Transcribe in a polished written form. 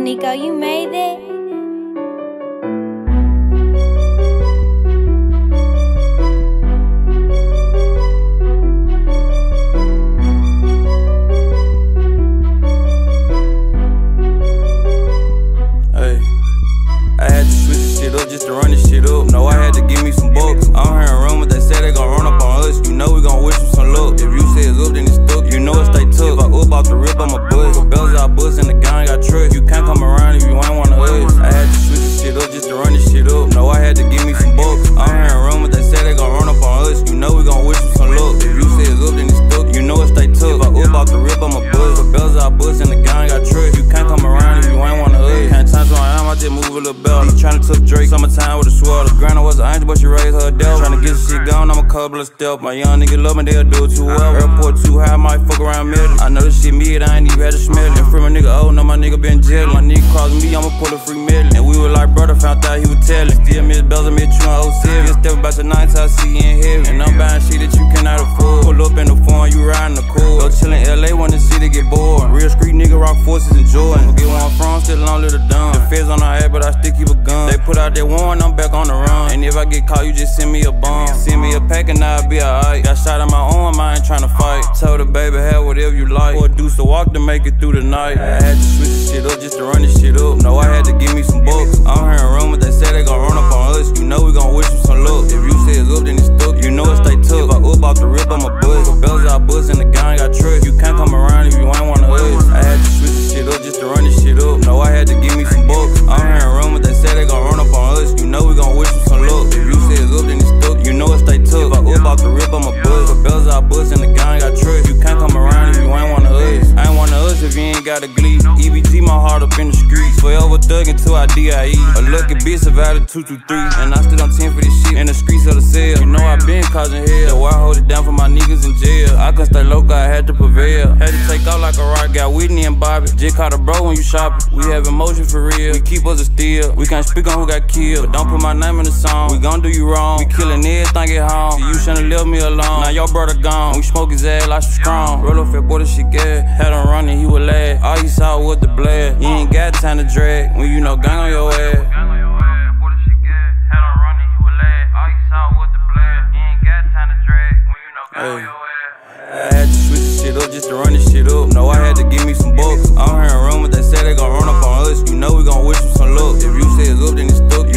Nico, you made it. Just to run this shit up. No, I had to give me some bucks. I'm hearing rumors that say they gon' run up on us. You know we gon' wish them some luck. If you say it's up, then it's stuck. You know it stay tough. If I up off the rip, I'ma buzz. The bells out bust and the gang got trust. You can't come around if you ain't wanna us. I had to switch this shit up just to run this shit up. No, I had to give me some bucks. I'm hearing rumors that say they gon' run up on us. You know we gon' wish them some luck. If you say it's up, then it's stuck. You know it stay tough. If I up off the rip, I'ma buzz. The bells out bust and the gang got trust. You can't come around if you ain't wanna us. Can't time to I just move a little better. Tryna took Drake, summertime with a sweater. Granny was an angel, but she raised her devil. Tryna get shit gone, I'm a couple of steps. My young nigga love me, they'll do it too well. Airport too high, I might fuck around middle. I know this shit mid, I ain't even had to smell it. And free my nigga old, know my nigga been jailin'. My nigga crossed me, I'ma pull a free million. And we were like brother, found out he was tellin'. Still miss bells, I met you in 07. Just step about your 9 till I see you in heaven. And I'm buying shit that you cannot afford. Pull up in the phone, you riding the cord. Go chillin' LA when the city get bored. Real street nigga, rock forces and Jordan. Forget where I'm from, still on little dumb. The feds on our head, but I still keep a gun. They put out that warrant, I'm back on the run. And if I get caught, you just send me a bomb. Send me a pack and I'll be alright. Got shot in my arm, I ain't tryna fight. Told her, baby, have whatever you like. Or do so walk to make it through the night. I had to switch this shit up just to run this shit up. No, I had to give me some bucks. I'm hearing rumors that say they gon' run up on us. You know we gon' wish them some luck. If you say it's up, then it's stuck. You know it stay tough. If I up off the rip, I'ma buzz. The bells out bust and the gang got trust. You can't come around if you ain't wanna us. I had to switch this shit up just to run this shit up. No, I had to give me some bucks. I'm hearing rumors that say they gon' run up on us. You know we gon' wish them some luck. If you say it's up, then it's stuck. You know it stay tough. If I up off the rip, I'ma buzz. The bells out bust and the gang got trust. You can't come around if you ain't wanna us. I ain't wanna us if you ain't got a glee. EBT my heart up in the streets. Forever thuggin' till I DIE. A lucky bitch survived a 223. And I stood on 10 for this shit in the streets of the cell. You know I been causing hell. So I hold it down for my niggas in jail. I couldn't stay local, I had to prevail. Had to take out like a rock. Got Whitney and Bobby. Just caught a bro when you shopping. We have emotion for real. We keep us a steal. We can't speak on who got killed, but don't put my name in the song. We gon' do you wrong. We killing everything at home. You shouldn't left me alone. Now your brother gone. We smoke his ass like some strong. Roll up fat boy, this shit gas. Had him running, he would laugh. All he saw was the blast. You ain't got time to drag when you know gang on your ass. Hey. I had to switch this shit up just to run this shit up. No, I had to give me some bucks. I'm hearing rumors that say they gon' run up on us. You know we gon' wish them some luck. If you say it's up, then it's stuck.